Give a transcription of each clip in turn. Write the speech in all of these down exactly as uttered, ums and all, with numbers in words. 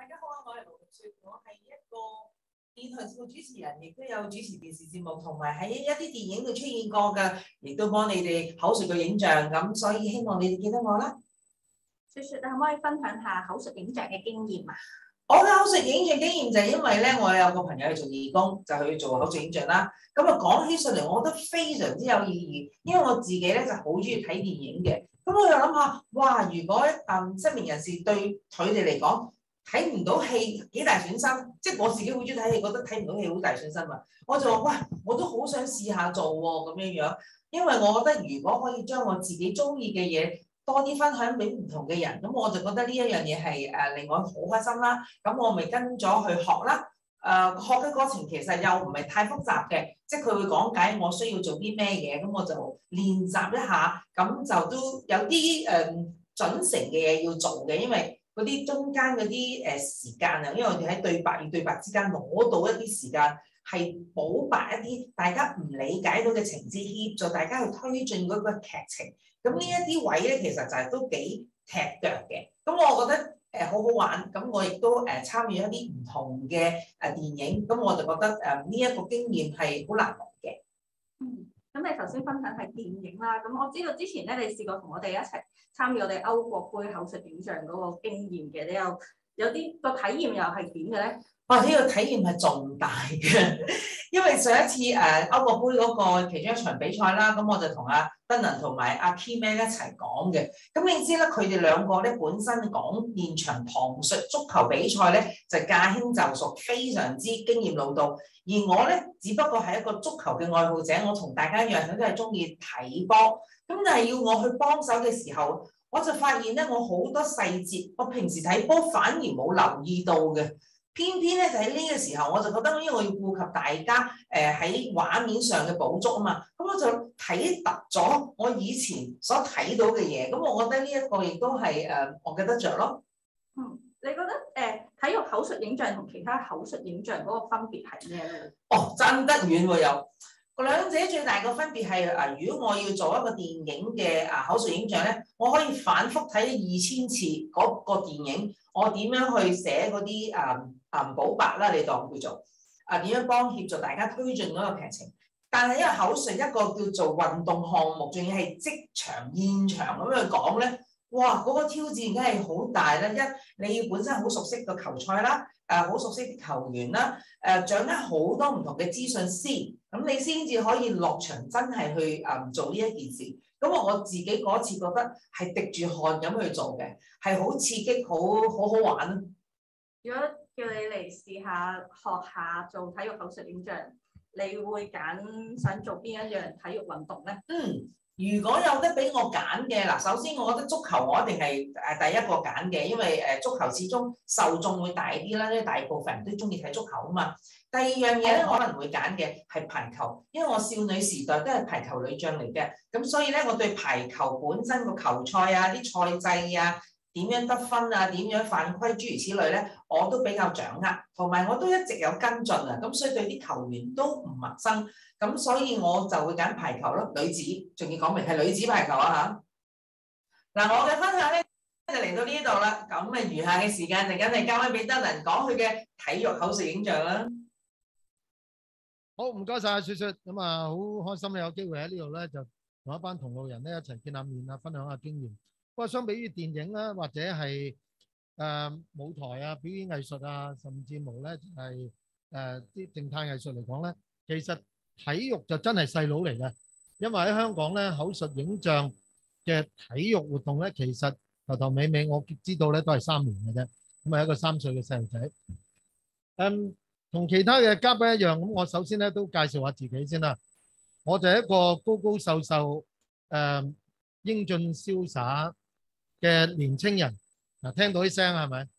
大家好啊，我係盧覓雪，我係一個電台節目主持人，亦都有主持電視節目，同埋喺一啲電影度出現過嘅，亦都幫你哋口述嘅影像，咁所以希望你哋記得我啦。 雪雪，你可唔可以分享下口述影像嘅經驗啊？ 我嘅口述影像經驗就係因為咧，我有個朋友去做義工，就去做口述影像啦。咁啊講起上嚟，我覺得非常之有意義，因為我自己咧就好中意睇電影嘅。咁我又諗下，哇！如果誒失明人士對佢哋嚟講，睇唔到戲幾大損失，即係我自己好中意睇戲，覺得睇唔到戲好大損失嘛。我就話：喂，我都好想試下做喎，咁樣樣，因為我覺得如果可以將我自己中意嘅嘢多啲分享俾唔同嘅人，咁我就覺得呢一樣嘢係誒令我好開心啦。咁我咪跟咗去學啦。誒、呃、學嘅過程其實又唔係太複雜嘅，即係佢會講解我需要做啲咩嘢，咁我就練習一下，咁就都有啲誒、呃、準成嘅嘢要做嘅，因為嗰啲中間嗰啲誒時間啊，因為我哋喺對白與對白之間攞到一啲時間，係補白一啲大家唔理解到嘅情節，協助大家去推進嗰個劇情。咁呢一啲位咧，其實就係都幾踢腳嘅。咁我覺得誒、呃、好好玩。咁我亦都誒、呃、參與一啲唔同嘅誒電影。咁我就覺得誒呢一個經驗係好難忘嘅。 嗯，咁你頭先分享係電影啦。咁我知道之前咧，你試過同我哋一齊參與我哋歐國杯口述影像嗰個經驗嘅。你有有啲個體驗又係點嘅咧？ 哇！呢個體驗係重大嘅，因為上一次誒歐國杯嗰個其中一場比賽啦，咁我就同阿德能同埋阿 Keyman 一齊講嘅。咁你知啦，佢哋兩個咧本身講現場旁述足球比賽咧，就駕輕就熟，非常之經驗老道。而我咧，只不過係一個足球嘅愛好者，我同大家一樣都係中意睇波。咁但係要我去幫手嘅時候，我就發現咧，我好多細節，我平時睇波反而冇留意到嘅。偏偏咧就喺呢個時候，我就覺得，因為我要顧及大家誒喺畫面上嘅捕捉啊嘛，咁我就睇突咗我以前所睇到嘅嘢，咁我覺得呢一個亦都係誒我嘅得着咯。 嗯，你覺得誒、呃、體育口述影像同其他口述影像嗰個分別係咩咧？ 哦，爭得遠喎又。兩者最大個分別係啊，如果我要做一個電影嘅啊口述影像咧，我可以反覆睇二千次嗰個電影，我點樣去寫嗰啲啊啊補白啦，你當叫做啊點樣幫協助大家推進嗰個劇情。但係因為口述一個叫做運動項目，仲要係即場現場咁樣講咧，哇！嗰、那個挑戰梗係好大啦！一你要本身好熟悉個球賽啦，誒、啊、好熟悉啲球員啦，誒、啊、掌握好多唔同嘅資訊先，咁你先至可以落場真係去誒、嗯、做呢一件事。咁我我自己嗰次覺得係滴住汗咁去做嘅，係好刺激，好好好玩。 如果叫你嚟試下學下做體育口述影像，你會揀想做邊一樣體育運動咧？ 嗯。如果有得俾我揀嘅，嗱，首先我覺得足球我一定係誒第一個揀嘅，因為誒足球始終受眾會大啲啦，因為大部分人都中意睇足球啊嘛。第二樣嘢咧可能會揀嘅係排球，因為我少女時代都係排球女將嚟嘅，咁所以咧我對排球本身個球賽啊、啲賽制啊、點樣得分啊、點樣犯規諸如此類咧，我都比較掌握，同埋我都一直有跟進啊，咁所以對啲球員都唔陌生。咁所以我就會揀排球咯，女子，仲要講明係女子排球啊嚇。嗱，我嘅分享咧就嚟到呢度啦，咁啊餘下嘅時間就梗係交翻俾德能講佢嘅體育口述影像啦。 好，唔該曬雪雪，咁啊好開心有機會喺呢度咧，就同一班同路人咧一齊見下面啊，分享下經驗。不過相比於電影啦，或者係誒舞台啊、表演藝術啊，甚至乎咧係誒啲靜態藝術嚟講咧，其實體育就真係細佬嚟嘅，因為喺香港咧口述影像嘅體育活動咧，其實頭頭尾尾我知道咧都係三年嘅啫，咁係一個三歲嘅細路仔。嗯，同其他嘅嘉賓一樣，咁我首先咧都介紹下自己先啦。我就係一個高高瘦瘦、誒英俊瀟灑嘅年青人。嗱，聽到啲聲係咪？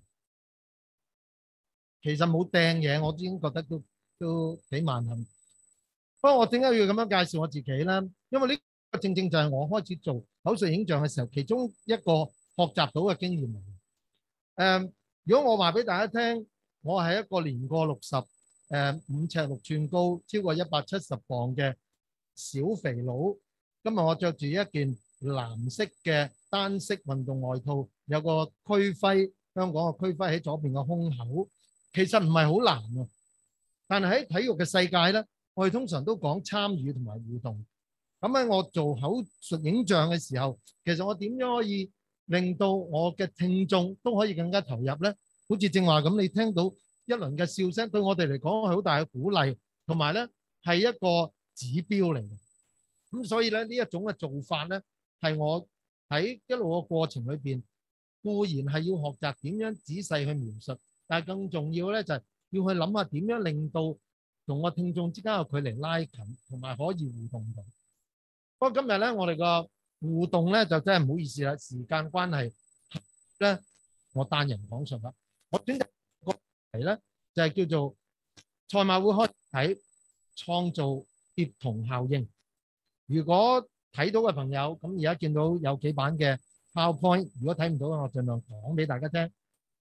其實冇掟嘢，我已經覺得都都幾萬幸。不過我點解要咁樣介紹我自己咧？因為呢個正正就係我開始做口述影像嘅時候，其中一個學習到嘅經驗嚟。誒，如果我話俾大家聽，我係一個年過六十、誒五尺六寸高、超過一百七十磅嘅小肥佬。今日我着住一件藍色嘅單色運動外套，有個區徽，咁香港嘅區徽喺左邊嘅胸口，其實唔係好難喎。但係喺體育嘅世界咧，我哋通常都講參與同埋互動。咁喺我做口述影像嘅時候，其實我點樣可以令到我嘅聽眾都可以更加投入咧？好似正話咁，你聽到一輪嘅笑聲，對我哋嚟講係好大嘅鼓勵，同埋咧係一個指標嚟嘅。咁所以咧呢一種嘅做法咧，係我喺一路嘅過程裏邊，固然係要學習點樣仔細去描述，但係更重要咧就係要去諗下點樣令到同我聽眾之間嘅距離拉近，同埋可以互動到。不過今日咧，我哋個互動咧就真係唔好意思啦，時間關係咧，我單人講述啦。我選擇個題咧就係叫做賽馬會開始睇創造協同效應。如果睇到嘅朋友，咁而家見到有幾版嘅 PowerPoint， 如果睇唔到嘅，我盡量講俾大家聽。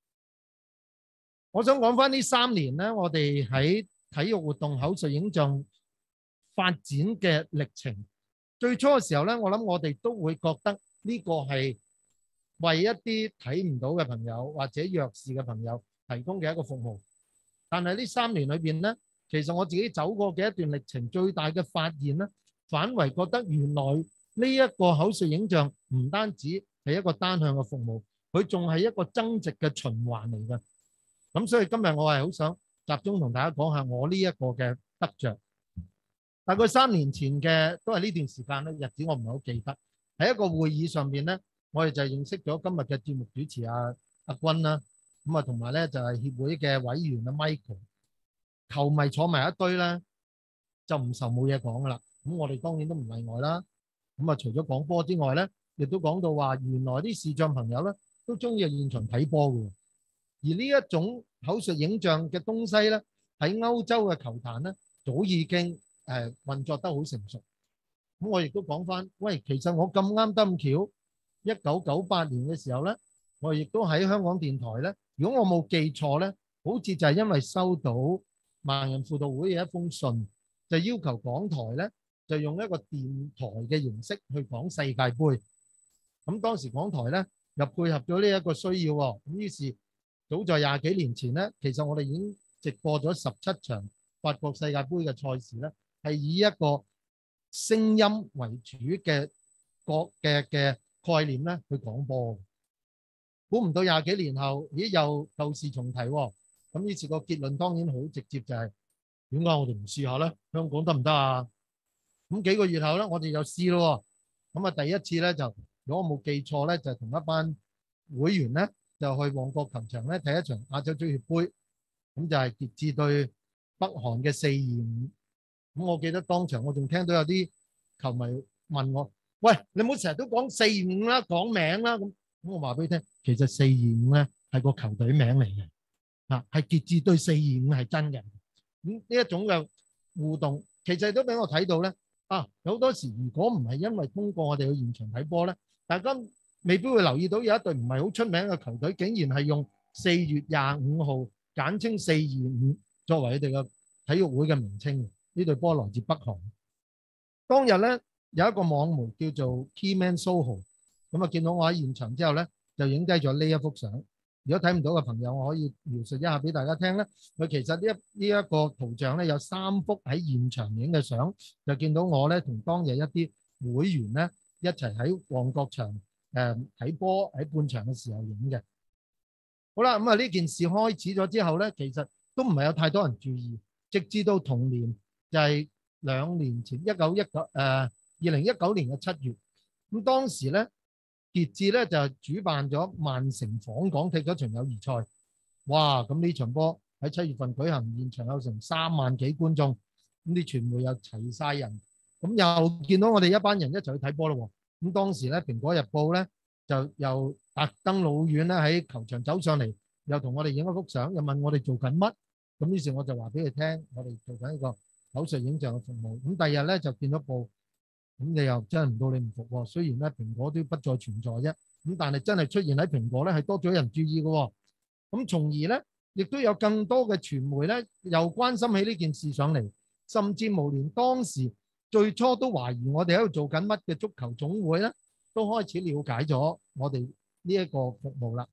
我想講翻呢三年咧，我哋喺體育活動口述影像發展嘅歷程。最初嘅時候咧，我諗我哋都會覺得呢個係為一啲睇唔到嘅朋友或者弱視嘅朋友提供嘅一個服務。但係呢三年裏邊咧，其實我自己走過嘅一段歷程，最大嘅發現咧，反為覺得原來呢一個口述影像唔單止係一個單向嘅服務，佢仲係一個增值嘅循環嚟嘅。咁所以今日我係好想集中同大家講下我呢一個嘅得着。大概三年前嘅都係呢段時間咧，日子我唔係好記得。喺一個會議上面咧，我哋就認識咗今日嘅節目主持阿阿君啦。咁啊，同埋咧就係協會嘅委員阿 Michael。球迷坐埋一堆咧，就唔愁冇嘢講噶啦。咁我哋當然都唔例外啦。咁啊，除咗講波之外咧，亦都講到話原來啲視障朋友咧都中意現場睇波嘅。而呢一種口述影像嘅東西咧，喺歐洲嘅球壇咧早已經誒運作得好成熟。咁我亦都講翻，喂，其實我咁啱得咁巧，一九九八年嘅時候咧，我亦都喺香港電台咧。如果我冇記錯咧，好似就係因為收到盲人輔導會嘅一封信，就要求港台咧就用一個電台嘅形式去講世界盃。咁當時港台咧又配合咗呢一個需要喎。咁於是早在廿幾年前咧，其實我哋已經直播咗十七場法國世界盃嘅賽事咧，係以一個聲音為主嘅國嘅嘅概念咧去講波。估唔到廿幾年後，咦又舊事重提喎。咁於是個結論當然好直接，就係點解我哋唔試下咧？香港得唔得啊？咁幾個月後咧，我哋就試咯。咁啊，第一次咧就，如果我冇記錯咧，就同一班會員咧就去旺角球場咧睇一場亞洲足協盃。咁就係傑志對北韓嘅四二五。咁我記得當場我仲聽到有啲球迷問我：喂，你唔好成日都講四二五啦，講名啦。咁咁我話俾你聽，其實四二五咧係個球隊名嚟嘅，啊係傑志對四二五係真嘅。咁呢一種嘅互動，其實都俾我睇到咧。啊，有好多時如果唔係因為通過我哋去現場睇波咧，大家未必會留意到有一隊唔係好出名嘅球隊，竟然係用四月廿五號簡稱四二五作為佢哋嘅體育會嘅名稱。呢隊波來自北韓。當日咧有一個網媒叫做 Keyman Soho， 咁啊見到我喺現場之後咧，就影低咗呢一幅相。如果睇唔到嘅朋友，我可以描述一下俾大家聽咧。佢其實呢一呢一個圖像咧有三幅喺現場影嘅相，就見到我咧同當日一啲會員咧一齊喺旺角場誒睇波喺半場嘅時候影嘅。好啦，咁啊呢件事開始咗之後咧，其實都唔係有太多人注意，直至到同年就係兩年前一九一九誒二零一九年嘅七月，咁當時咧。傑志咧就主辦咗曼城訪港踢咗場友誼賽，哇！咁呢場波喺七月份舉行，現場有成三萬幾觀眾，咁啲傳媒又齊晒人，咁又見到我哋一班人一齊去睇波咯。咁當時咧《蘋果日報》咧就又特登老遠咧喺球場走上嚟，又同我哋影一幅相，又問我哋做緊乜。咁於是我就話俾佢聽，我哋做緊一個口述影像嘅服務。咁第二日咧就見到報。咁你又真係唔到你唔服喎。雖然咧蘋果都不再存在啫，咁但係真係出現喺蘋果咧係多咗人注意嘅。咁從而咧亦都有更多嘅傳媒咧又關心起呢件事上嚟，甚至乎連當時最初都懷疑我哋喺度做緊乜嘅足球總會咧，都開始了解咗我哋呢一個服務啦。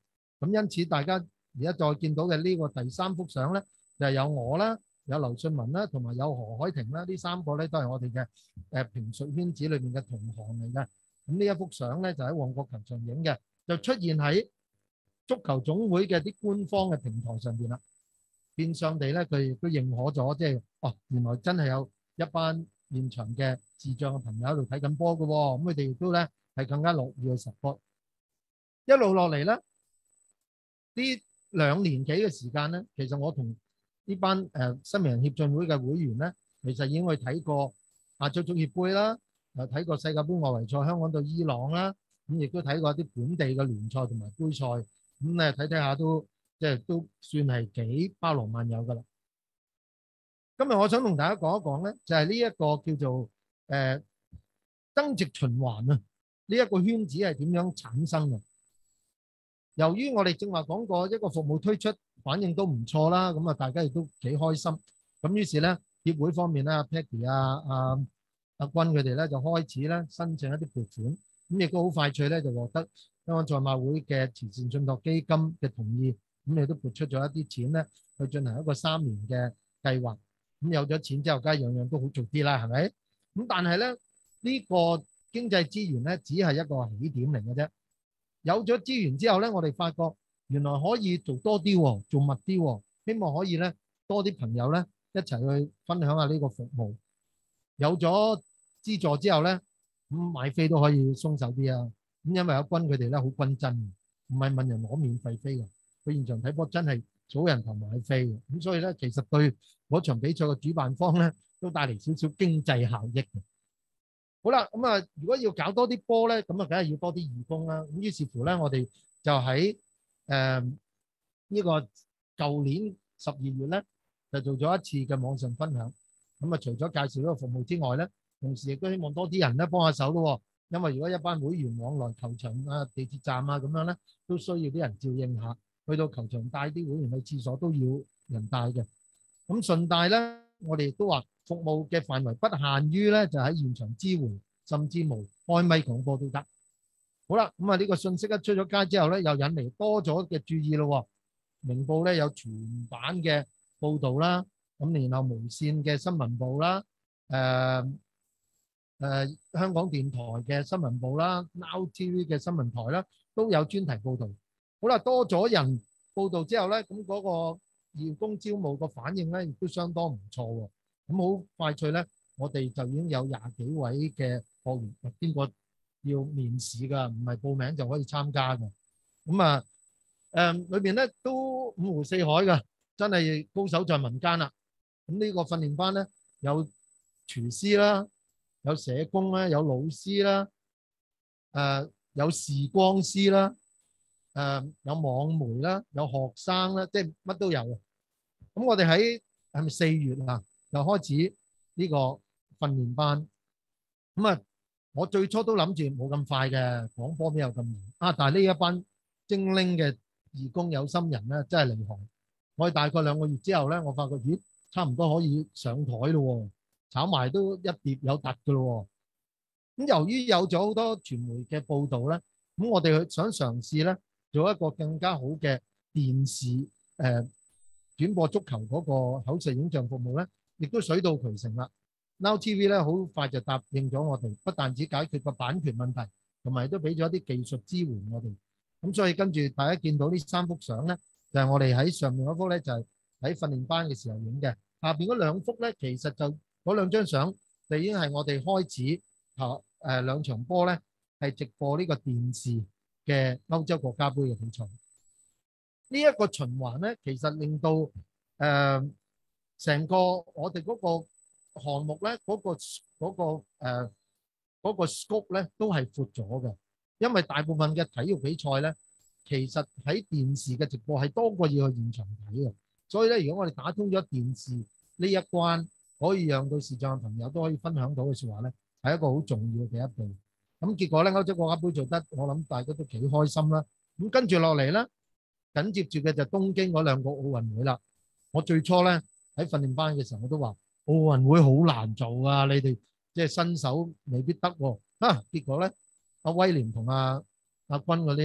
咁因此大家而家再見到嘅呢個第三幅相咧，就係有我啦，有劉信文啦，同埋有何海婷啦，呢三個咧都係我哋嘅誒評述圈子裏面嘅同行嚟嘅。咁呢一幅相咧就喺旺角球場影嘅，就出現喺足球總會嘅啲官方嘅平台上邊啦。變相地咧，佢亦都認可咗，即係哦，原來真係有一班現場嘅視障嘅朋友喺度睇緊波嘅喎。咁佢哋亦都咧係更加樂意去 support。一路落嚟咧，呢兩年幾嘅時間咧，其實我同呢班誒失明人協進會嘅會員咧，其實已經去睇過亞洲足協杯啦，又睇過世界盃外圍賽香港對伊朗啦，咁亦都睇過一啲本地嘅聯賽同埋杯賽，咁咧睇睇下都即係都算係幾包羅萬有㗎啦。今日我想同大家講一講咧，就係呢一個叫做誒增值循環啊，呢一個圈子係點樣產生嘅？由於我哋正話講過一個服務推出反應都唔錯啦，咁啊大家亦都幾開心。咁於是咧協會方面咧，阿 Peggy 啊、阿阿君佢哋咧就開始咧申請一啲撥款，咁亦都好快脆咧就獲得香港賽馬會嘅慈善信託基金嘅同意，咁亦都撥出咗一啲錢咧去進行一個三年嘅計劃。咁有咗錢之後，梗係樣樣都好做啲啦，係咪？咁但係咧呢個經濟資源咧只係一個起點嚟嘅啫。有咗資源之後咧，我哋發覺原來可以做多啲喎，做密啲喎，希望可以咧多啲朋友咧一齊去分享下呢個服務。有咗資助之後咧，咁買飛都可以鬆手啲啊。咁因為阿君佢哋咧好均真，唔係問人攞免費飛嘅，佢現場睇波真係數人頭買飛嘅。咁所以咧，其實對嗰場比賽嘅主辦方咧都帶嚟少少經濟效益嘅。好啦，咁啊，如果要搞多啲波咧，咁啊，梗係要多啲義工啦。咁於是乎咧，我哋就喺誒呢個舊年十二月咧，就做咗一次嘅網上分享。咁啊，除咗介紹呢個服務之外咧，同時亦都希望多啲人咧幫下手咯。因為如果一班會員往來球場啊、地鐵站啊咁樣咧，都需要啲人照應下。去到球場帶啲會員去廁所都要人帶嘅。咁順帶咧，我哋亦都話服務嘅範圍不限於咧，就喺現場支援，甚至無開咪講波都得。好啦，咁啊呢個信息一出咗街之後咧，又引嚟多咗嘅注意咯。明報咧有全版嘅報導啦，咁然後無線嘅新聞部啦，誒誒香港電台嘅新聞部啦 ，Now T V 嘅新聞台啦，都有專題報導。好啦，多咗人報導之後咧，咁嗰個義工招募個反應咧，亦都相當唔錯喎。咁好快脆咧，我哋就已經有廿幾位嘅學員，邊個要面試㗎？唔係報名就可以參加㗎。咁啊，誒裏邊咧都五湖四海㗎，真係高手在民間啦。咁呢個訓練班咧，有廚師啦，有社工啦，有老師啦，誒有視光師啦。誒有網媒啦，有學生啦，即係乜都有。咁我哋喺係咪四月啊，又開始呢個訓練班。咁啊，我最初都諗住冇咁快嘅，講波邊有咁易啊！但係呢一班精靈嘅義工有心人咧，真係厲害。我哋大概兩個月之後咧，我發覺咦，差唔多可以上台咯喎，炒埋都一碟有突嘅咯喎。咁由於有咗好多傳媒嘅報導咧，咁我哋去想嘗試咧，做一個更加好嘅電視誒、呃、轉播足球嗰個口述影像服務咧，亦都水到渠成啦。Now T V 咧好快就答應咗我哋，不但止解決個版權問題，同埋都俾咗啲技術支援我哋。咁所以跟住大家見到呢三幅相咧，就係、是、我哋喺上面嗰幅咧就係、是、喺訓練班嘅時候影嘅。下邊嗰兩幅咧，其實就嗰兩張相就已經係我哋開始嚇誒兩場波咧係直播呢個電視嘅歐洲國家杯嘅比賽。呢、這、一個循環咧，其實令到誒成、呃、個我哋嗰個項目咧，嗰、那個嗰、那個誒嗰、呃那個 scope 咧都係闊咗嘅。因為大部分嘅體育比賽咧，其實喺電視嘅直播係多過要去現場睇嘅。所以咧，如果我哋打通咗電視呢一關，可以讓到視障嘅朋友都可以分享到嘅説話咧，係一個好重要嘅一步。咁結果咧，歐洲國家杯做得，我諗大家都幾開心啦。咁跟住落嚟咧，緊接住嘅就東京嗰兩個奧運會啦。我最初咧喺訓練班嘅時候，我都話奧運會好難做啊，你哋即係新手未必得喎。啊，結果咧，阿威廉同阿阿君嗰啲咧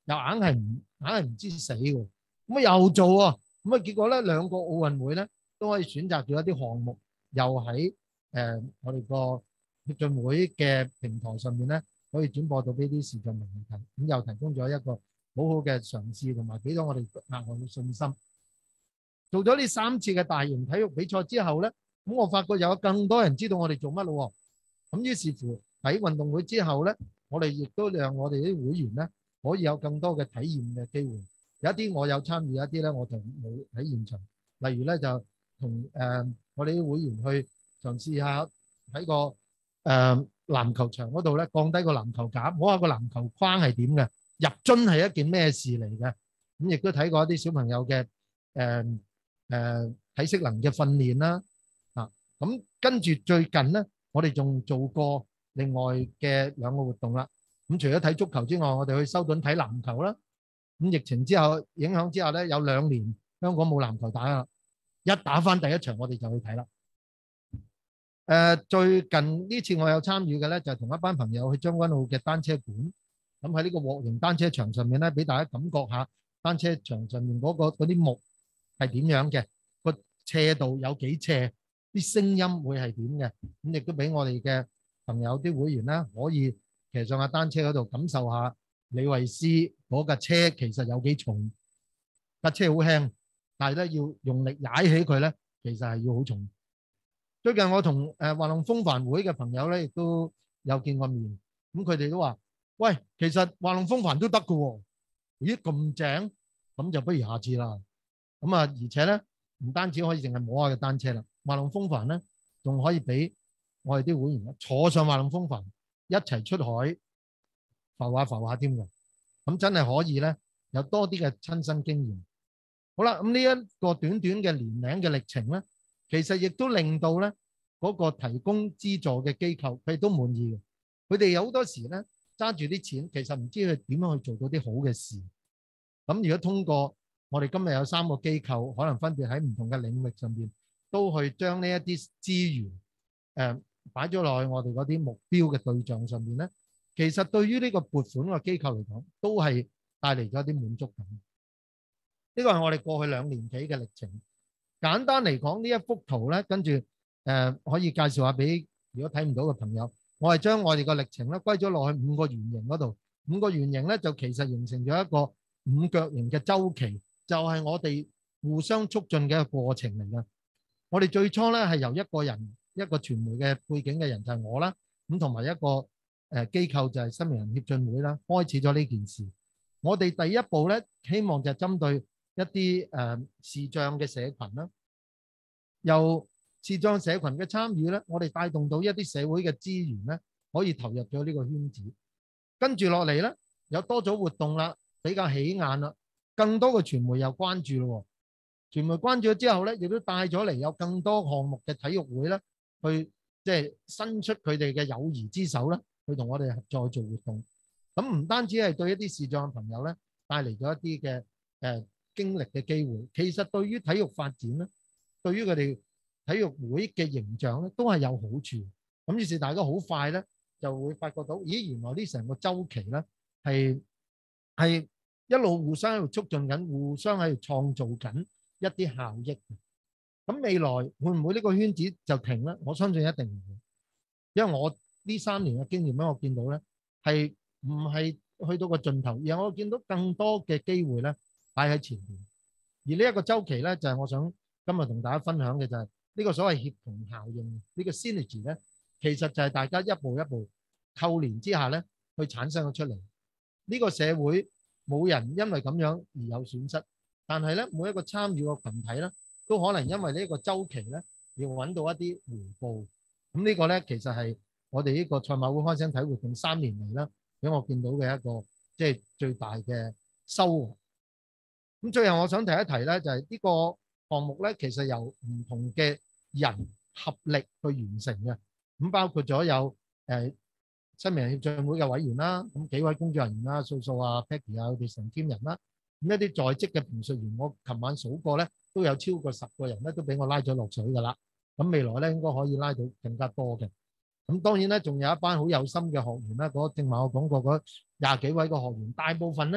又硬係唔硬係唔知死喎。咁啊又做喎，咁啊結果咧兩個奧運會咧都可以選擇咗一啲項目，又喺誒我哋個協進會嘅平台上面咧，可以轉播到呢啲視像媒體，咁又提供咗一個好好嘅嘗試，同埋俾咗我哋額外嘅信心。做咗呢三次嘅大型體育比賽之後咧，咁我發覺有更多人知道我哋做乜咯喎。咁於是乎喺運動會之後咧，我哋亦都讓我哋啲會員咧可以有更多嘅體驗嘅機會。有一啲我有參與，一啲咧我就冇喺現場。例如咧就同誒我哋啲會員去嘗試下喺個誒籃球場嗰度咧降低個籃球架，摸下個籃球框係點嘅，入樽係一件咩事嚟嘅。咁亦都睇過一啲小朋友嘅誒誒體適能嘅訓練啦。啊，咁跟住最近咧，我哋仲做過另外嘅兩個活動啦。咁除咗睇足球之外，我哋去修頓睇籃球啦。咁疫情之後影響之下咧，有兩年香港冇籃球打啦。一打翻第一場，我哋就去睇啦。誒，最近呢次我有參與嘅咧，就係同一班朋友去將軍澳嘅單車館。咁喺呢個鑊形單車場上面咧，俾大家感覺下單車場上面嗰個嗰啲木係點樣嘅，個斜度有幾斜，啲聲音會係點嘅。咁亦都俾我哋嘅朋友啲會員咧，可以騎上架單車嗰度感受下李慧詩嗰架車其實有幾重。架車好輕，但係咧要用力踩起佢咧，其實係要好重。最近我同誒滑浪風帆會嘅朋友咧，亦都有見過面。咁佢哋都話：喂，其實滑浪風帆都得㗎喎。咦，咁正，咁就不如下次啦。咁啊，而且咧唔單止可以淨係摸下嘅單車啦，滑浪風帆咧仲可以俾我哋啲會員坐上滑浪風帆一齊出海浮下浮下添㗎。咁真係可以咧有多啲嘅親身經驗。好啦，咁呢一個短短嘅年齡嘅歷程咧，其實亦都令到咧嗰個提供資助嘅機構佢哋都滿意嘅。佢哋有好多時咧揸住啲錢，其實唔知佢點樣去做到啲好嘅事。咁如果通過我哋今日有三個機構，可能分別喺唔同嘅領域上邊，都去將呢一啲資源誒擺咗落去我哋嗰啲目標嘅對象上面咧，其實對於呢個撥款嘅機構嚟講，都係帶嚟咗一啲滿足感。呢個係我哋過去兩年幾嘅歷程。簡單嚟講，呢一幅圖咧，跟住誒可以介紹下俾如果睇唔到嘅朋友。我係將我哋個歷程咧歸咗落去五個圓形嗰度。五個圓形咧就其實形成咗一個五腳形嘅周期，就係我哋互相促進嘅一個過程嚟嘅。我哋最初咧係由一個人一個傳媒嘅背景嘅人就係我啦，咁同埋一個誒機構就係新明人協進會啦，開始咗呢件事。我哋第一步咧，希望就係針對一啲誒視障嘅社群啦，由視障社群嘅參與咧，我哋帶動到一啲社會嘅資源咧，可以投入咗呢個圈子。跟住落嚟咧，有多咗活動啦，比較起眼啦，更多嘅傳媒又關注咯。傳媒關注咗之後咧，亦都帶咗嚟有更多項目嘅體育會咧，去即係伸出佢哋嘅友誼之手咧，去同我哋合作做活動。咁唔單止係對一啲視障嘅朋友咧，帶嚟咗一啲嘅誒經歷嘅機會。其實對於體育發展咧，對於佢哋體育會嘅形象咧，都係有好處。咁於是大家好快咧，就會發覺到，咦，原來呢成個週期咧係係一路互相喺度促進緊，互相喺度創造緊一啲效益。咁未來會唔會呢個圈子就停咧？我相信一定唔會，因為我呢三年嘅經驗咧，我見到咧係唔係去到個盡頭，而我見到更多嘅機會咧擺喺前面。而呢一個週期咧，就係我想今日同大家分享嘅就係呢個所謂協同效應，呢個 synergy 咧，其實就係大家一步一步扣連之下咧，去產生咗出嚟。呢個社會冇人因為咁樣而有損失，但係咧每一個參與嘅羣體咧，都可能因為呢一個週期咧，要揾到一啲回報。咁呢個咧其實係我哋呢個賽馬會開聲體活動三年嚟啦，俾我見到嘅一個即係最大嘅收穫。咁最後我想提一提咧，就係呢個項目咧，其實由唔同嘅人合力去完成嘅。咁包括咗有誒新明人協進會嘅委員啦，咁幾位工作人員啦，素素啊、Peggy 啊，佢哋成 team 人啦。咁一啲在職嘅評述員，我琴晚數過咧，都有超過十個人咧，都俾我拉咗落水㗎啦。咁未來咧應該可以拉到更加多嘅。咁當然咧，仲有一班好有心嘅學員啦。嗰正話我講過嗰廿幾位嘅學員，大部分咧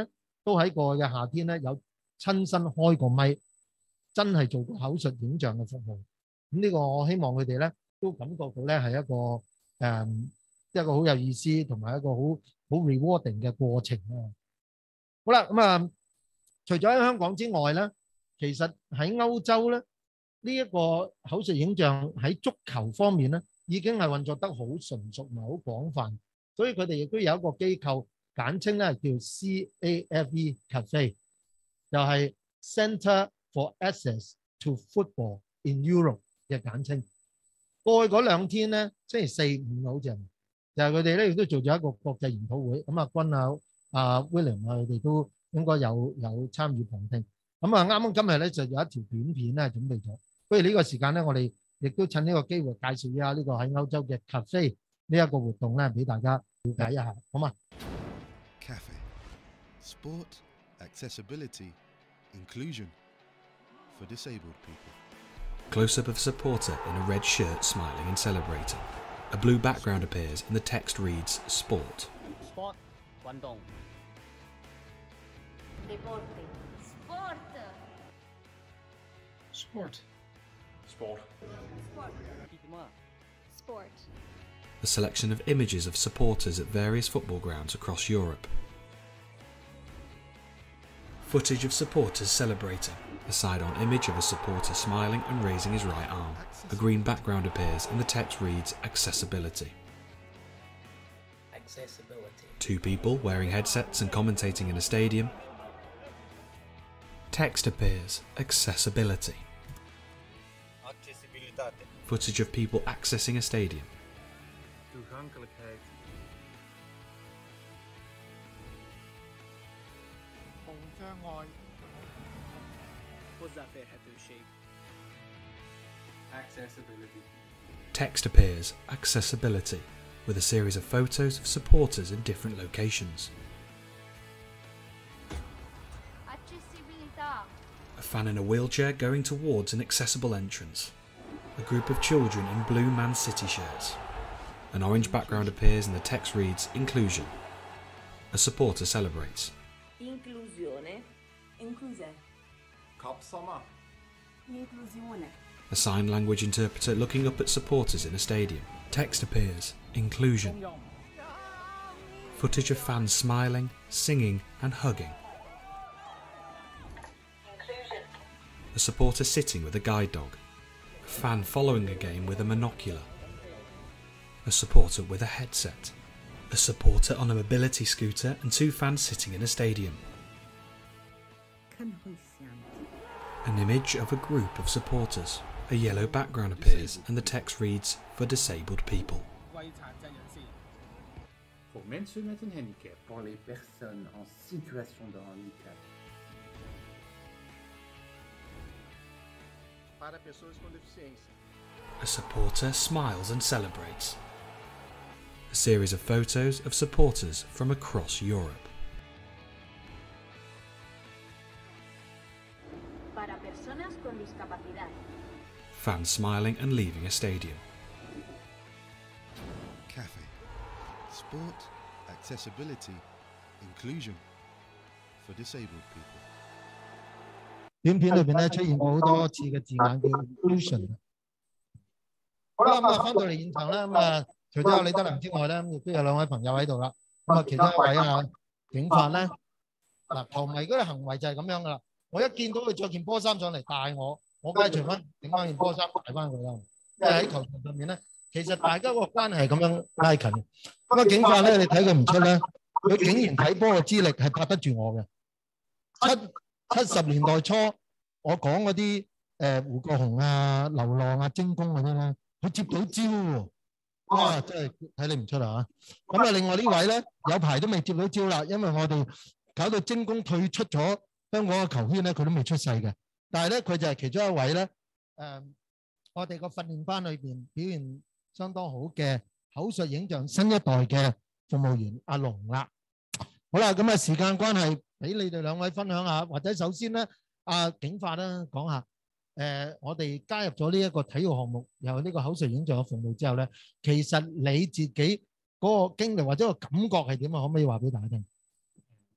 都喺過去嘅夏天咧有親身開個咪，真係做過口述影像嘅服務。咁呢個我希望佢哋咧都感覺到咧係一個誒、嗯、一個好有意思同埋一個好好 rewarding 嘅過程啊！好啦，咁啊，除咗喺香港之外咧，其實喺歐洲咧呢一個口述影像喺足球方面咧已經係運作得好純熟同埋好廣泛，所以佢哋亦都有一個機構簡稱咧叫 C A F E Cafe， 就係 Centre for Access to Football in Europe 嘅簡稱。過去嗰兩天咧，星期四五好似係，就係佢哋咧亦都做咗一個國際研討會。咁啊，君啊、阿 William 啊，佢哋都應該有有參與旁聽。咁啊，啱啱今日咧就有一條短片咧準備咗。不如呢個時間咧，我哋亦都趁呢個機會介紹一下呢個喺歐洲嘅 Cafe 呢一個活動咧，俾大家了解一下，好嘛 ？Cafe, sport, accessibility, inclusion for disabled people. Close-up of a supporter in a red shirt smiling and celebrating. A blue background appears and the text reads Sport. Sport, 運動。 Deporte. Sport. Sport. Sport. Sport. A selection of images of supporters at various football grounds across Europe. Footage of supporters celebrating. A side-on image of a supporter smiling and raising his right arm. A green background appears and the text reads Accessibility. Accessibility. Two people wearing headsets and commentating in a stadium. Text appears Accessibility. Accessibilitate. Footage of people accessing a stadium. Toegankelijkheid. Hozzáférhetőség. Accessibility. Text appears Accessibility, with a series of photos of supporters in different locations. Accessibilità. A fan in a wheelchair going towards an accessible entrance. A group of children in blue Man City shirts. An orange background appears and the text reads Inclusion. A supporter celebrates. Inclusione. Incluse. Kapsama. Inclusione. A sign language interpreter looking up at supporters in a stadium. Text appears Inclusion. Footage of fans smiling, singing and hugging. Inclusion. A supporter sitting with a guide dog. A fan following a game with a monocular. A supporter with a headset. A supporter on a mobility scooter and two fans sitting in a stadium. An image of a group of supporters. A yellow background appears and the text reads For Disabled People. Voor mensen met een handicap. Pour les personnes en situation de handicap. Para pessoas com deficiência. A supporter smiles and celebrates. A series of photos of supporters from across Europe. Para personas con discapacidad. Fans smiling and leaving a stadium. Cafe, sport, accessibility, inclusion for disabled people. 短片裏邊咧出現過好多次嘅字眼叫 inclusion。好啦，咁啊翻到嚟現場啦，咁啊除咗有李德能之外咧，亦都有兩位朋友喺度啦。咁啊，其中一位啊警察咧，嗱球迷嗰啲行為就係咁樣噶啦。我一見到佢着件波衫上嚟帶我，我梗係除翻整翻件波衫帶翻佢啦。因為喺球場上面咧，其實大家個關係係咁樣拉近。咁啊，警察咧，你睇佢唔出咧，佢竟然睇波嘅資歷係拍得住我嘅。七七十年代初，我講嗰啲誒胡國雄啊、流浪啊、精工嗰啲咧，佢接到招喎。哇！真係睇你唔出啦嚇。咁啊，另外呢位咧有排都未接到招啦，因為我哋搞到精工退出咗香港嘅球圈咧，佢都未出世嘅。但係咧，佢就係其中一位咧誒、呃，我哋個訓練班裏邊表現相當好嘅口述影像新一代嘅服務員阿龍啦。好啦，咁啊時間關係，俾你哋兩位分享下，或者首先咧，阿警發啦講下。誒、呃，我哋加入咗呢一個體育項目，有呢個口述影像嘅服務之後咧，其實你自己嗰個經歷或者個感覺係點啊？可唔可以話俾大家聽？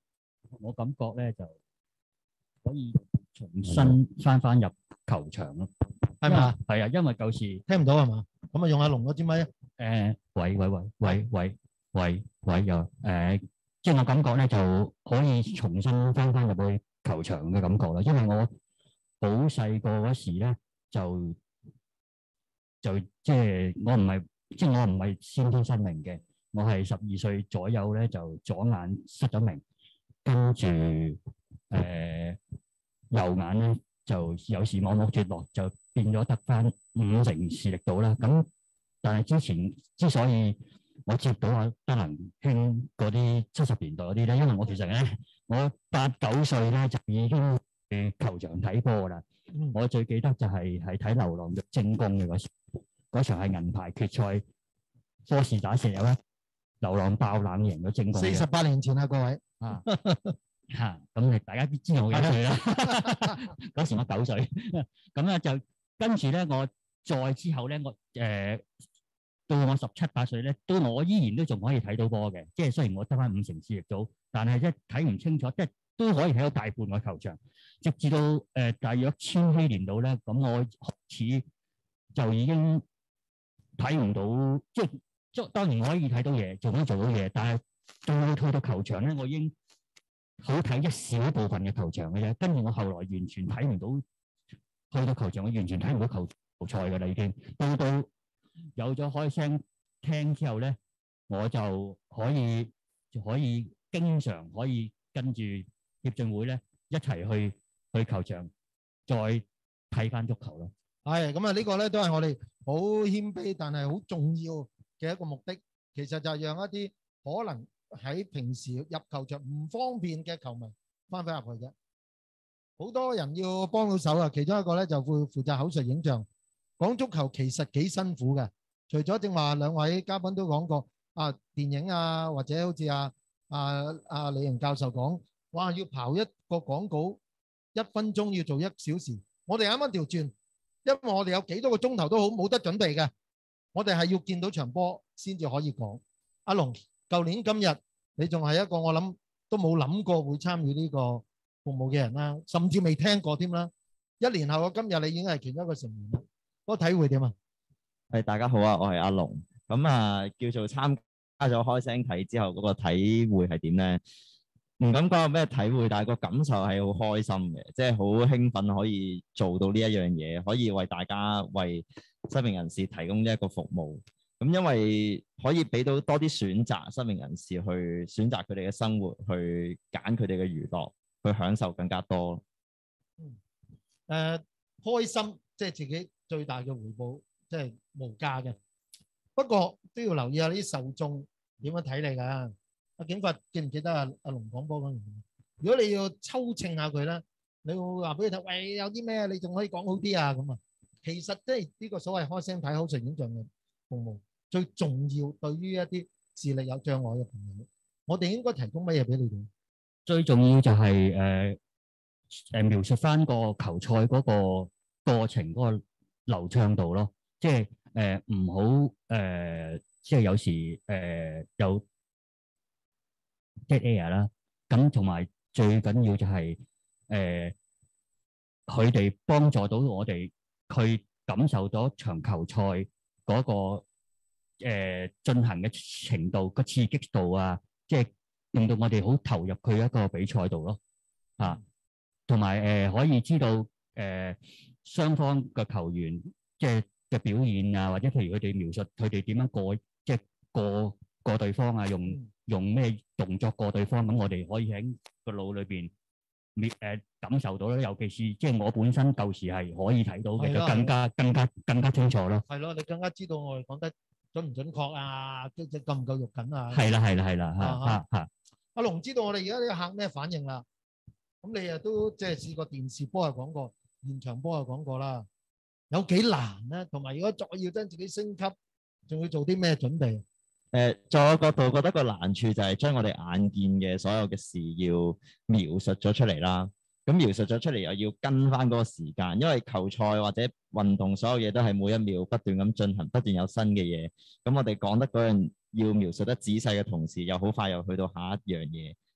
我感覺咧就可以重新翻翻入球場咯， 係咪啊？ 係啊，因為舊時聽唔到係嘛？咁啊，用阿龍嗰支咪啊。 誒，喂喂喂喂喂喂喂，又誒，即係我感覺咧就可以重新翻翻入去球場嘅感覺啦，因為我好細個嗰時咧就就即係我唔係即係我唔係先天失明嘅，我係十二歲左右咧就左眼失咗明，跟住誒右眼咧就有時網絡脫落，就變咗得翻五成視力到啦。咁但係之前之所以我接到阿德能興嗰啲七十年代嗰啲咧，因為我其實咧我八九歲咧就已經去球場睇波啦。我最記得就係係睇流浪嘅精工嘅嗰時，嗰場係銀牌決賽，科士打射入咧，流浪爆冷贏咗精工。 四十八年前啊，各位啊嚇，咁你大家知道我幾多歲啦？嗰時我九歲，咁咧就跟住咧，我再之後咧，我誒到我十七八歲咧，都我依然都仲可以睇到波嘅，即係雖然我得翻五成視力到，但係一睇唔清楚，即係都可以睇到大半個球場。直至到誒大約千禧年度咧，咁我開始就已經睇唔到，即係即當然可以睇到嘢，仲可以做到嘢，但係到去到球場咧，我已經好睇一小部分嘅球場嘅啫。跟住我後來完全睇唔到，去到球場我完全睇唔到球球賽㗎啦，已經到到有咗開聲聽之後咧，我就可以就可以經常可以跟住協進會咧一齊去。去球場再睇翻足球咯。 係咁啊！呢個咧都係我哋好謙卑，但係好重要嘅一個目的。其實就係讓一啲可能喺平時入球場唔方便嘅球迷翻返入去啫。好多人要幫到手啊！其中一個咧就會負責口述影像。講足球其實幾辛苦嘅。除咗正話兩位嘉賓都講過啊，電影啊，或者好似啊啊啊李盈教授講，哇！要刨一個廣告。一分鐘要做一小時，我哋啱啱調轉，因為我哋有幾多個鐘頭都好冇得準備嘅，我哋係要見到場波先至可以講。阿龍，舊年今日你仲係一個我諗都冇諗過會參與呢個服務嘅人啦，甚至未聽過添啦。一年後嘅今日，你已經係其中一個成員啦。嗰個體會點啊？ 係大家好啊，我係阿龍。咁啊，叫做參加咗開聲睇之後，嗰個體會係點咧？唔敢講有咩體會，但係個感受係好開心嘅，即係好興奮可以做到呢一樣嘢，可以為大家為失明人士提供呢一個服務。咁因為可以俾到多啲選擇，失明人士去選擇佢哋嘅生活，去揀佢哋嘅娛樂，去享受更加多。 嗯，誒，開心即係自己最大嘅回報，即係無價嘅。不過都要留意下呢啲受眾點樣睇你㗎。阿警察記唔記得阿阿龍講波嗰陣？如果你要抽稱下佢咧，你會話俾佢睇，喂，有啲咩你仲可以講好啲啊咁啊。其實即係呢個所謂開聲睇口述影像嘅服務，最重要對於一啲視力有障礙嘅朋友，我哋應該提供乜嘢俾你哋？ 最重要就係誒誒描述翻個球賽嗰個過程嗰個流暢度咯，即係誒唔好誒，即係有時誒有。dead air 啦，咁同埋最緊要就係誒佢哋幫助到我哋去感受到場球賽嗰個誒進行嘅程度、個刺激度啊，即係令到我哋好投入佢一個比賽度咯，嚇，同埋誒可以知道誒雙方嘅球員即係嘅表現啊，或者譬如佢哋描述佢哋點樣過即係過過對方啊，用。用咩動作過對方，咁我哋可以喺個腦裏邊滅誒感受到咧，尤其是即係我本身舊時係可以睇到嘅，就更加更加更加清楚咯。 係咯，你更加知道我哋講得準唔準確啊，即係夠唔夠肉緊啊？ 係啦係啦係啦嚇嚇嚇！ 阿龍知道我哋而家呢個客咩反應啦？咁你啊都即係試過電視波又講過，現場波又講過啦，有幾難咧？同埋如果再要將自己升級，仲要做啲咩準備？ 誒，在我角度覺得個難處就係將我哋眼見嘅所有嘅事要描述咗出嚟啦。咁描述咗出嚟又要跟翻嗰個時間，因為球賽或者運動所有嘢都係每一秒不斷咁進行，不斷有新嘅嘢。咁我哋講得嗰樣要描述得仔細嘅同時，又好快又去到下一樣嘢。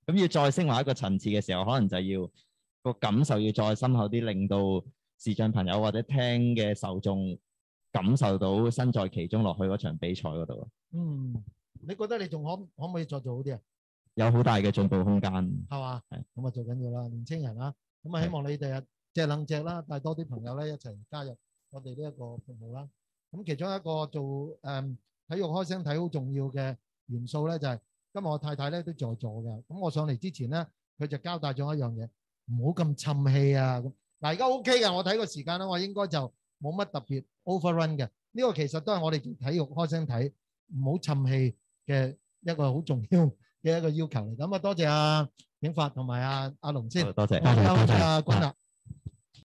咁要再升華一個層次嘅時候，可能就要個感受要再深厚啲，令到視障朋友或者聽嘅受眾感受到身在其中落去嗰場比賽嗰度。 嗯，你覺得你仲可可唔可以再做好啲啊？ 有好大嘅進步空間。 係嘛？係。咁啊，最緊要啦，年青人啦，咁啊，希望你哋啊，隻冷隻啦，帶多啲朋友咧一齊加入我哋呢一個服務啦。咁其中一個做誒體育開聲體好重要嘅元素咧，就係今日我太太咧都在座嘅。咁我上嚟之前咧，佢就交代咗一樣嘢，唔好咁沉氣啊。咁嗱，而家 OK 嘅，我睇個時間咧，我應該就冇乜特別 overrun 嘅。呢個其實都係我哋做體育開聲體唔好沉氣嘅一個好重要嘅一個要求嚟。咁啊，多謝阿景發同埋阿阿龍先， 多謝， 多謝阿君啊。